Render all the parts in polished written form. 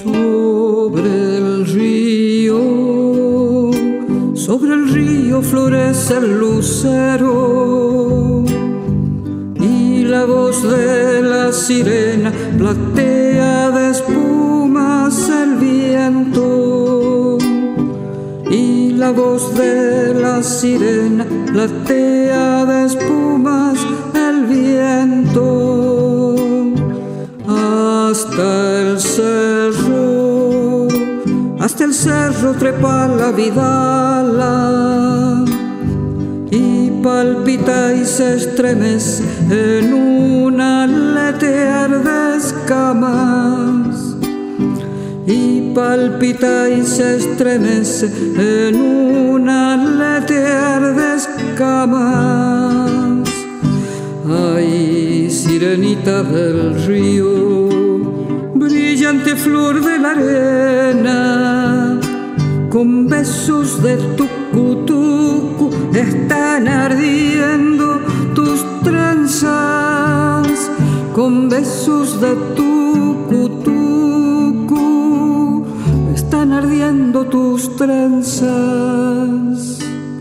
Sobre el río florece el lucero y la voz de la sirena platea de espumas el viento. Y la voz de la sirena platea de espumas el viento. Hasta el cerro trepa la vidala y palpita y se estremece en un aletear de escamas. Y palpita y se estremece en un aletear de escamas. Ay, sirenita del río, brillante flor de la arena, con besos de tucutucu están ardiendo tus trenzas. Con besos de tucutucu están ardiendo tus trenzas.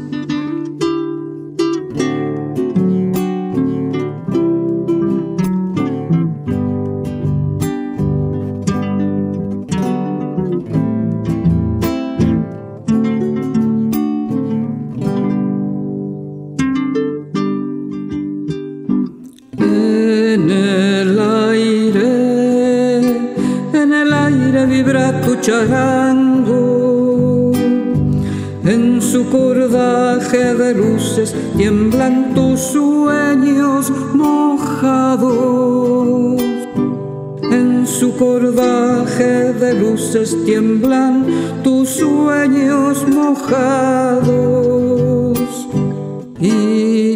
En el aire vibra tu charango, en su cordaje de luces tiemblan tus sueños mojados. En su cordaje de luces tiemblan tus sueños mojados. Y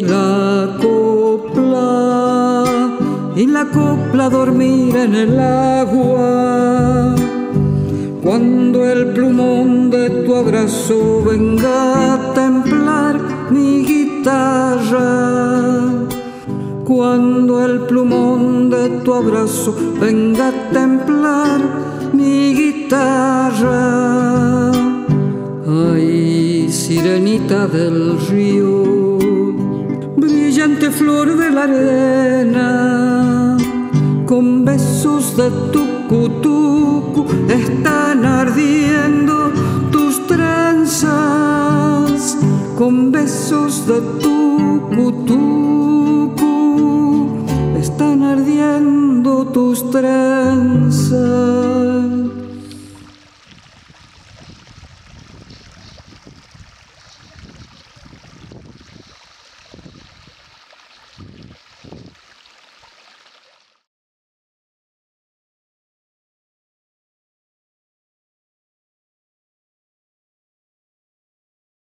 la copla dormir en el agua, cuando el plumón de tu abrazo venga a templar mi guitarra. Cuando el plumón de tu abrazo venga a templar mi guitarra. Ay, sirenita del río, brillante flor de la arena, con besos de tucutucu están ardiendo tus trenzas. Con besos de tucutucu